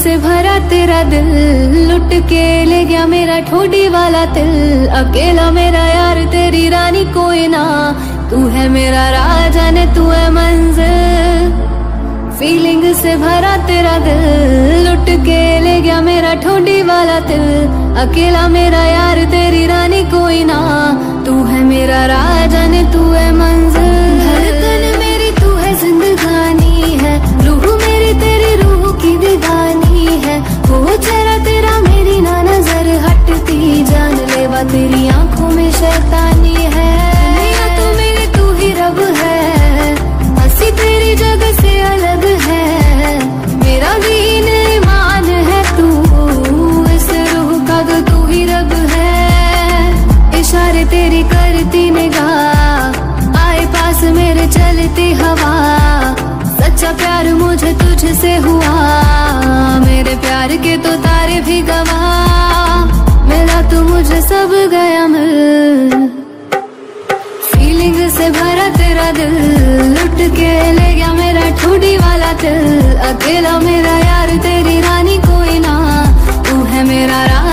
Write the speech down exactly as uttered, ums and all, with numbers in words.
से भरा तेरा दिल, लुट के ले गया मेरा ठोडी वाला दिल। अकेला मेरा यार तेरी रानी कोई ना, तू है मेरा राजा ने तू है मंजिल। फीलिंग से भरा तेरा दिल, लुट के ले गया मेरा ठोडी वाला दिल। अकेला मेरा यार तेरी रानी कोई ना, तू है मेरा राजा ने तू है मंजिल। धड़कन मेरी तू है जिंदगानी है, रूह मेरी तेरी रूह की दीवानी है। वो चेहरा तेरा मेरी ना नजर हटती, जान लेवा तेरी आंखों में शैतानी है। तू मेरी तू ही रब है, हंसी तेरी जगह से अलग है। मेरा दीन ईमान है तू, इस रूह का तो तू ही रब है। इशारे तेरी करती निगाह, आए पास मेरे चलती हवा। सच्चा प्यार मुझे तुझसे हुआ, मेरे प्यार के तो तारे भी गवाह। मिला तू मुझे सब गया मिल, फीलिंग से भरा तेरा दिल, लुट के ले गया मेरा ठोडी वाला दिल। अकेला मेरा यार तेरी रानी कोई ना, तू है मेरा राजा।